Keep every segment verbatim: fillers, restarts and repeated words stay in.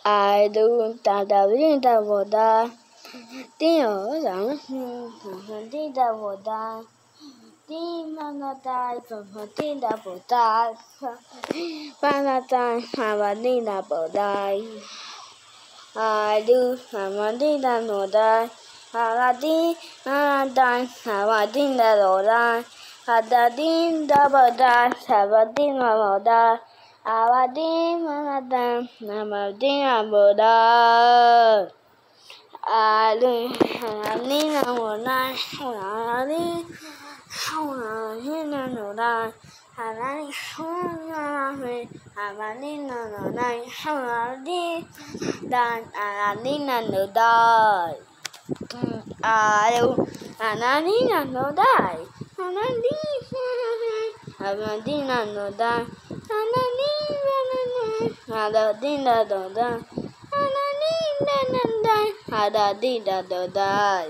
I do da da ding da wo da. Ding ở rằng ding da wo da. Ding ma na da ding da wo da. Ma na da ma ding da wo da. I do ma ding da no da. Ma ding ma da ma ding da wo da. Ha da ding da wo da. Ha ding da wo da. Abadin manadam namadin aboda. Adu hanina mona hanani hanina noda hanani hanani hanina noda hanani dan hanina noda. Adu hanina noda hanani hanina noda. Ada din da da da, ada din da da da, ada din da da da.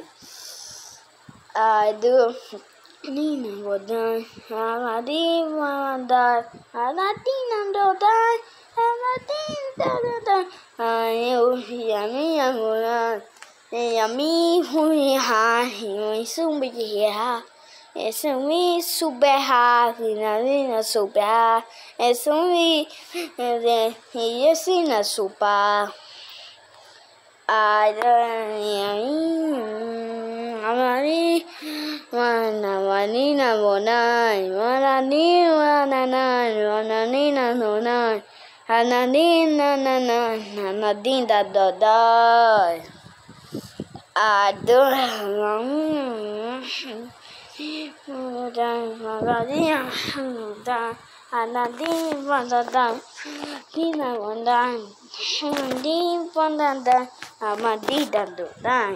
I do din da da, ada din da da, ada din da da, ada din da da da. Ayo yummy yummy, yummy hui ha, yummy sumbi ha. Es un super happy, na super. Es un de y es una sopa. Amani, mana manina bonai, manani manana, mananina nonai, ananina nana, nanadinda dodai. Adoro. Dan magadia dan anadi pandan kina pandan di pandan dan amadi dan dan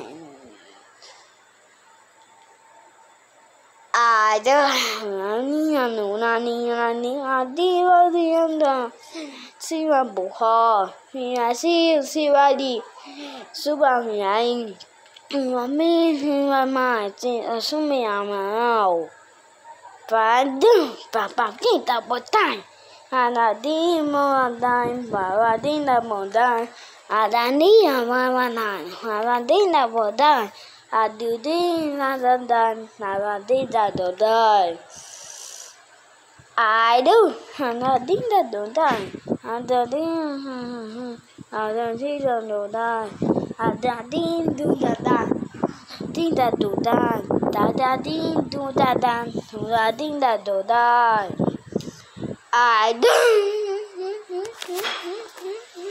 ada nani anu nani nani adi adi anda siwa buha ya si siwadi subang yain mami mama ci sumi amau padu papa kita botan ada di modai bawa di na modai ada ni mama nan ada di na modai adu di na dan ada di da dodai aduh ada di da dodai ada di ada di da dodai ada di du da da di da du da da da di du da da da di da du da I do.